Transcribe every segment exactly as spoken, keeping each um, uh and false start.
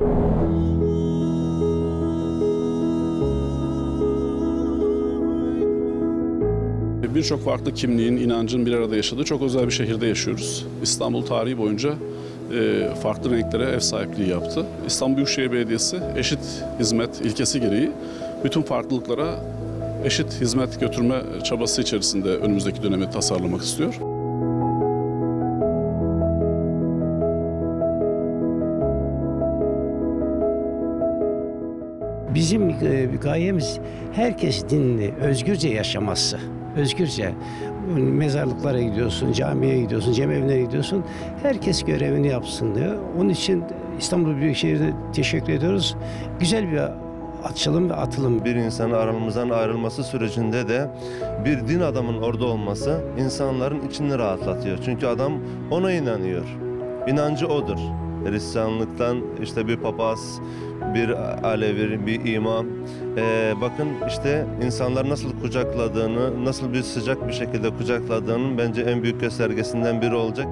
Birçok farklı kimliğin, inancın bir arada yaşadığı çok özel bir şehirde yaşıyoruz. İstanbul tarihi boyunca farklı renklere ev sahipliği yaptı. İstanbul Büyükşehir Belediyesi eşit hizmet ilkesi gereği bütün farklılıklara eşit hizmet götürme çabası içerisinde önümüzdeki dönemi tasarlamak istiyor. Bizim gayemiz herkes dinini özgürce yaşaması. Özgürce. Mezarlıklara gidiyorsun, camiye gidiyorsun, cemevine gidiyorsun. Herkes görevini yapsın diyor. Onun için İstanbul Büyükşehir'e teşekkür ediyoruz. Güzel bir açılım ve atılım. Bir insanın aramızdan ayrılması sürecinde de bir din adamının orada olması insanların içini rahatlatıyor. Çünkü adam ona inanıyor. İnancı odur. Hristiyanlıktan işte bir papaz, bir Alevi, bir imam. Ee, bakın işte insanlar nasıl kucakladığını, nasıl bir sıcak bir şekilde kucakladığının bence en büyük göstergesinden biri olacak.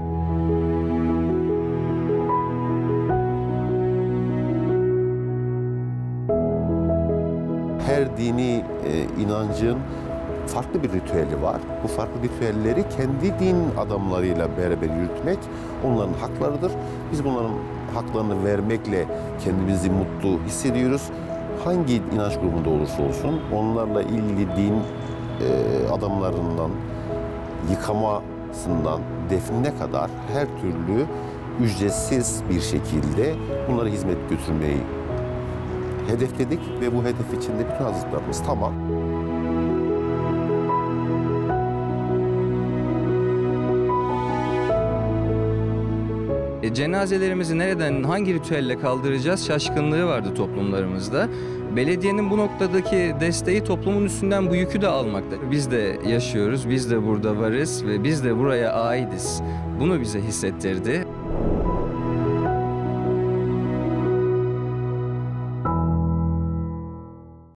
Her dini e, inancın farklı bir ritüeli var. Bu farklı ritüelleri kendi din adamlarıyla beraber yürütmek onların haklarıdır. Biz bunların haklarını vermekle kendimizi mutlu hissediyoruz. Hangi inanç grubunda olursa olsun onlarla ilgili din e, adamlarından yıkamasından defnine kadar her türlü ücretsiz bir şekilde bunlara hizmet götürmeyi hedefledik ve bu hedef içinde bütün hazırlıklarımız tamam. E, cenazelerimizi nereden, hangi ritüelle kaldıracağız şaşkınlığı vardı toplumlarımızda. Belediyenin bu noktadaki desteği toplumun üstünden bu yükü de almakta. Biz de yaşıyoruz, biz de burada varız ve biz de buraya aitiz. Bunu bize hissettirdi.